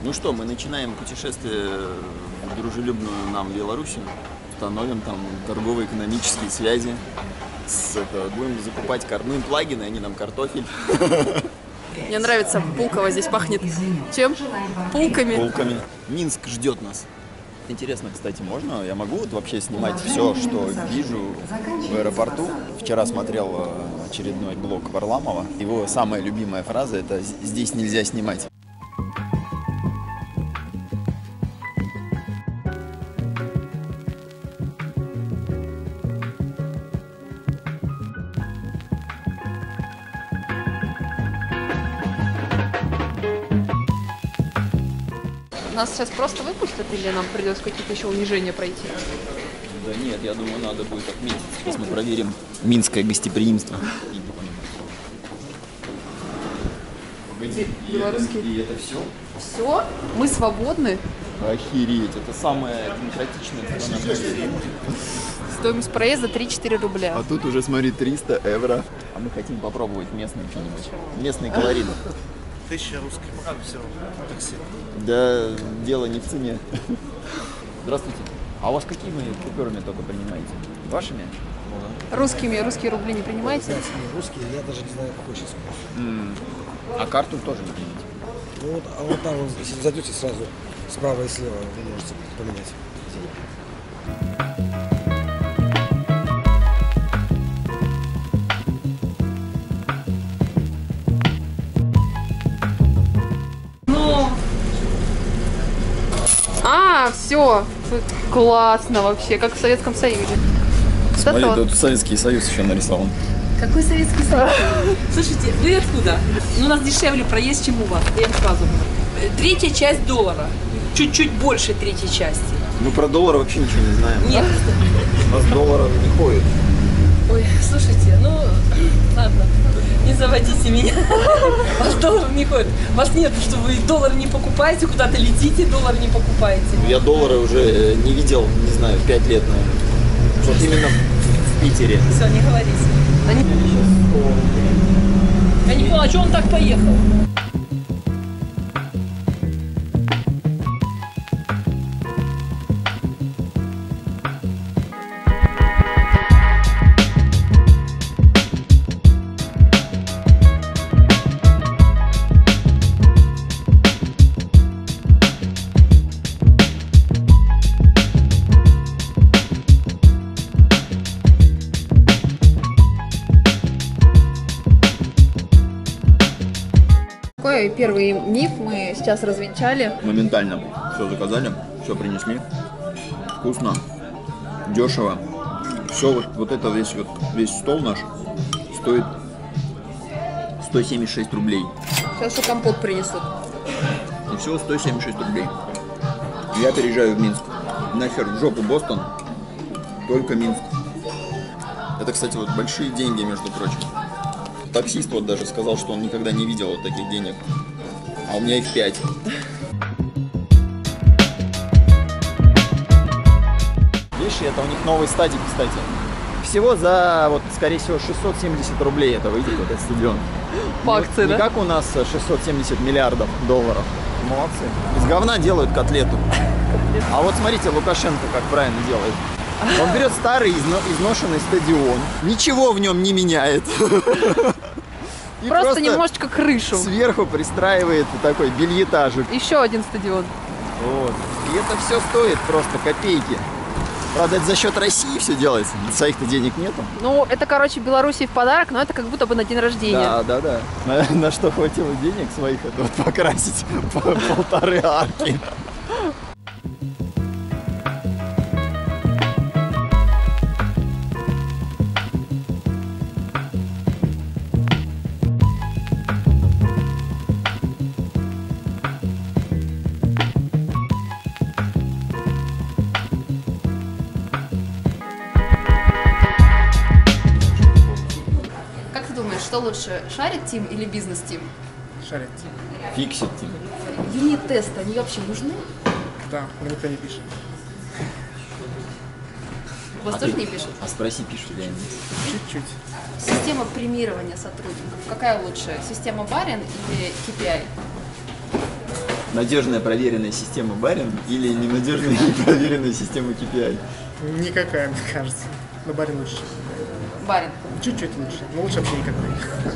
Ну что, мы начинаем путешествие в дружелюбную нам Белоруссию. Установим там торгово-экономические связи. Будем закупать плагины, они нам картофель. Мне нравится Пулково, здесь пахнет чем? Пулками. Пулками. Минск ждет нас. Интересно, кстати, можно? Я могу вот вообще снимать все, что вижу в аэропорту? Вчера смотрел очередной блог Варламова. Его самая любимая фраза — это «здесь нельзя снимать». Нас сейчас просто выпустят или нам придется какие-то еще унижения пройти? Да нет, я думаю, надо будет отметить. Сейчас мы проверим минское гостеприимство. Погоди, и это все? Все? Мы свободны? Охереть, это самая демократичная страна в мире. Стоимость проезда 3-4 рубля. А тут уже, смотри, 300 евро. А мы хотим попробовать местные что-нибудь. Местные колориды. 1000 русских, все, такси. Да, дело не в цене. Здравствуйте. А у вас какими купюрами только принимаете? Вашими? Русские рубли не принимаете? Русские, я даже не знаю, какой сейчас курс. А карту тоже не принимаете? Ну, вот, а вот там, если зайдете сразу справа и слева, вы можете поменять. Все, классно вообще, как в Советском Союзе. Смотри, тут Советский Союз еще нарисован. Какой Советский Союз? Слушайте, вы откуда? Ну, у нас дешевле проезд, чем у вас, я вам сразу говорю. Третья часть доллара, чуть-чуть больше третьей части. Мы про доллар вообще ничего не знаем. Нет. У нас долларов не ходит. Ой, слушайте, ну, ладно, не заводите меня. Вас доллар не ходит. Вас нет, что вы доллар не покупаете, куда-то летите, доллар не покупаете. Я доллары уже не видел, не знаю, 5 лет, наверное. Вот именно в Питере. Все, не говорите. Я не поняла, а что он так поехал? Такой первый миф мы сейчас развенчали. Моментально все заказали, все принесли. Вкусно, дешево. Все вот это весь стол наш стоит 176 рублей. Сейчас еще компот принесут. И всего 176 рублей. Я переезжаю в Минск. Нахер в жопу Бостон, только Минск. Это, кстати, вот большие деньги, между прочим. Таксист вот даже сказал, что он никогда не видел вот таких денег. А у меня их 5. Видишь, это у них новый стадик, кстати. Всего за, вот, скорее всего, 670 рублей это выйдет, вот этот стадион. По акции, не да? как у нас 670 миллиардов долларов. Молодцы. Из говна делают котлету. А вот смотрите, Лукашенко как правильно делает. Он берет старый изношенный стадион, ничего в нем не меняет. И Просто немножечко крышу. Сверху пристраивает такой бельетажик. Еще один стадион. Вот. И это все стоит просто копейки. Правда, это за счет России все делается. Своих-то денег нету. Ну, это, короче, Белоруссии в подарок, но это как будто бы на день рождения. Да. На что хватило денег своих, это вот покрасить полторы арки. Что лучше, шарит-тим или бизнес-тим? Шарит. Фиксит. Юнит-тесты, они вообще нужны? Да, но никто не пишет. У вас тоже не пишут? А спроси, пишут ли они. Чуть-чуть. Система премирования сотрудников. Какая лучше? Система Барин или KPI? надежная проверенная система Барин или ненадежная и проверенная система KPI? Никакая, мне кажется. Но барин лучше. Барин. Чуть-чуть лучше. Но лучше вообще никакой.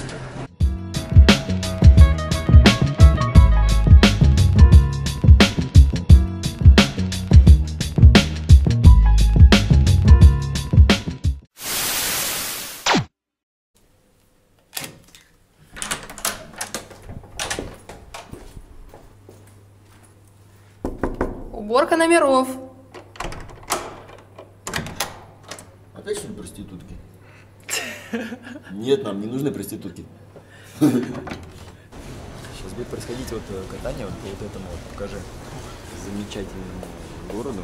Уборка номеров. Опять что ли проститутки? Нет, нам не нужны проститутки. Сейчас будет происходить вот катание вот по вот этому, вот, покажи, замечательному городу.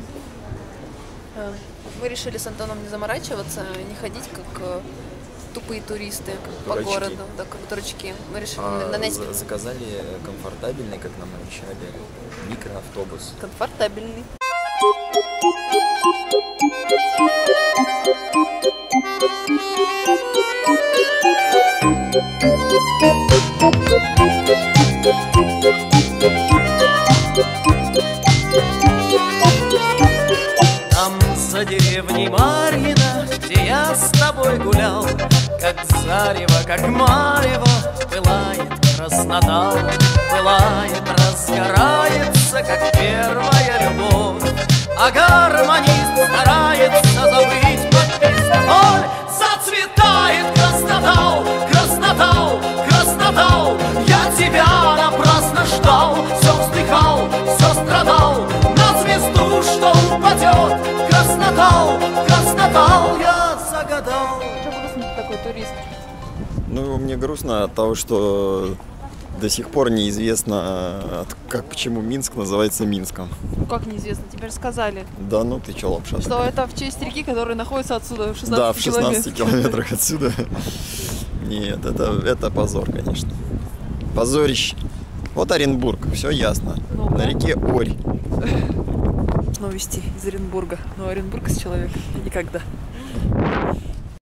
Мы решили с Антоном не заморачиваться, не ходить как тупые туристы по Дурачки. городу, да, как дурачки. Мы решили нанять Заказали комфортабельный, как нам обещали, микроавтобус. комфортабельный. Там за деревней Марьино, где я с тобой гулял, как зарево, как марево, пылает Краснотал, пылает, разгорается, как первая любовь. А гармонист старается забыть под пистоль. Зацветает Краснотал, Краснотал, Краснотал. Я тебя напрасно ждал, все вздыхал, все страдал. На звезду, что упадет, Краснотал, Краснотал, я загадал. Что грустно ты такой турист? Ну, мне грустно от того, что до сих пор неизвестно, почему Минск называется Минском. Ну как неизвестно, теперь сказали. Да ну ты чё, лапша? Что это в честь реки, которая находится отсюда, в 16 Да, в 16 километрах. километрах отсюда. Нет, это позор, конечно. Позорище. Вот Оренбург, все ясно. Ну, На да. реке Орь. Новости из Оренбурга. Но Оренбург из человека никогда.